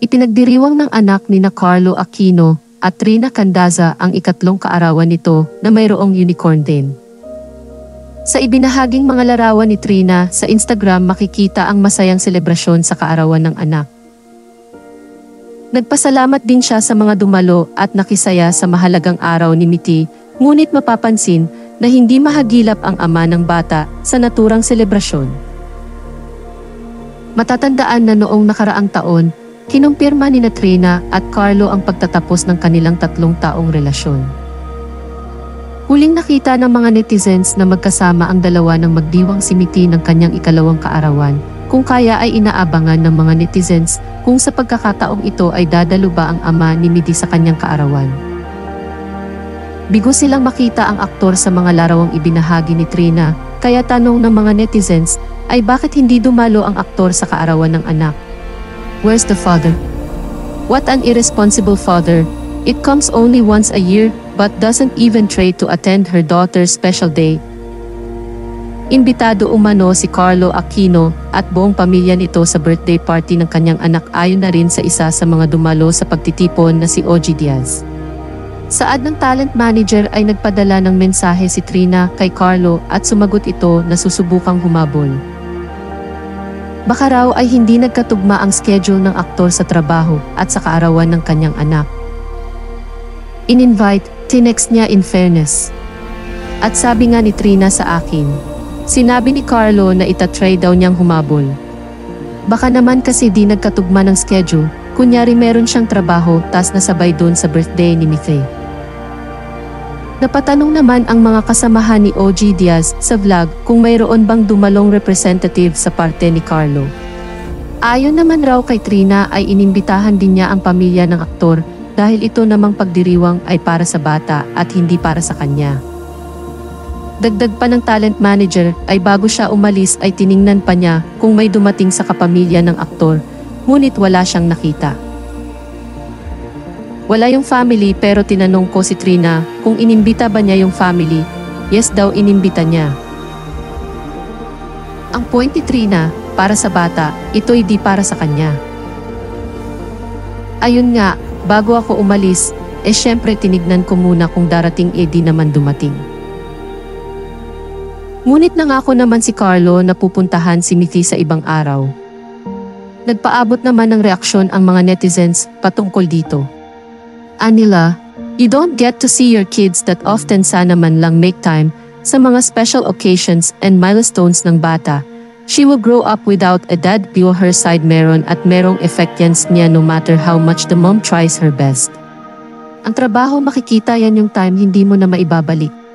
Ipinagdiriwang ng anak ni na Carlo Aquino at Trina Candaza ang ikatlong kaarawan nito na mayroong unicorn din. Sa ibinahaging mga larawan ni Trina sa Instagram makikita ang masayang selebrasyon sa kaarawan ng anak. Nagpasalamat din siya sa mga dumalo at nakisaya sa mahalagang araw ni Miti, ngunit mapapansin na hindi mahagilap ang ama ng bata sa naturang selebrasyon. Matatandaan na noong nakaraang taon, kinumpirma ni Trina at Carlo ang pagtatapos ng kanilang 3 taong relasyon. Huling nakita ng mga netizens na magkasama ang dalawa ng magdiwang si Miti ng kanyang ikalawang kaarawan, kung kaya ay inaabangan ng mga netizens kung sa pagkakataong ito ay dadalo ba ang ama ni Miti sa kanyang kaarawan. Bigo silang makita ang aktor sa mga larawang ibinahagi ni Trina, kaya tanong ng mga netizens ay bakit hindi dumalo ang aktor sa kaarawan ng anak. Where's the father? What an irresponsible father. It comes only once a year, but doesn't even try to attend her daughter's special day. Imbitado umano si Carlo Aquino at buong pamilya nito sa birthday party ng kanyang anak ayon na rin sa isa sa mga dumalo sa pagtitipon na si OG Diaz. Saad ng talent manager ay nagpadala ng mensahe si Trina kay Carlo at sumagot ito na susubukang humabol. Baka raw ay hindi nagkatugma ang schedule ng aktor sa trabaho at sa kaarawan ng kanyang anak. In-invite, tinext niya in fairness. At sabi nga ni Trina sa akin, sinabi ni Carlo na itatry daw niyang humabol. Baka naman kasi di nagkatugma ng schedule, kunyari meron siyang trabaho tas nasabay doon sa birthday ni Miti. Napatanong naman ang mga kasamahan ni OG Diaz sa vlog kung mayroon bang dumalong representative sa parte ni Carlo. Ayon naman raw kay Trina ay inimbitahan din niya ang pamilya ng aktor dahil ito namang pagdiriwang ay para sa bata at hindi para sa kanya. Dagdag pa ng talent manager ay bago siya umalis ay tiningnan pa niya kung may dumating sa kapamilya ng aktor, ngunit wala siyang nakita. Wala yung family pero tinanong ko si Trina kung inimbita ba niya yung family. Yes daw, inimbita niya. Ang point ni Trina, para sa bata, ito'y di para sa kanya. Ayun nga, bago ako umalis, syempre tinignan ko muna kung darating di naman dumating. Ngunit nangako naman si Carlo na pupuntahan si Miti sa ibang araw. Nagpaabot naman ng reaksyon ang mga netizens patungkol dito. Anila, you don't get to see your kids that often, sana man lang make time sa mga special occasions and milestones ng bata. She will grow up without a dad. Bio her side meron at merong effect yan niya no matter how much the mom tries her best. Ang trabaho makikita yan yung time hindi mo na maibabalik.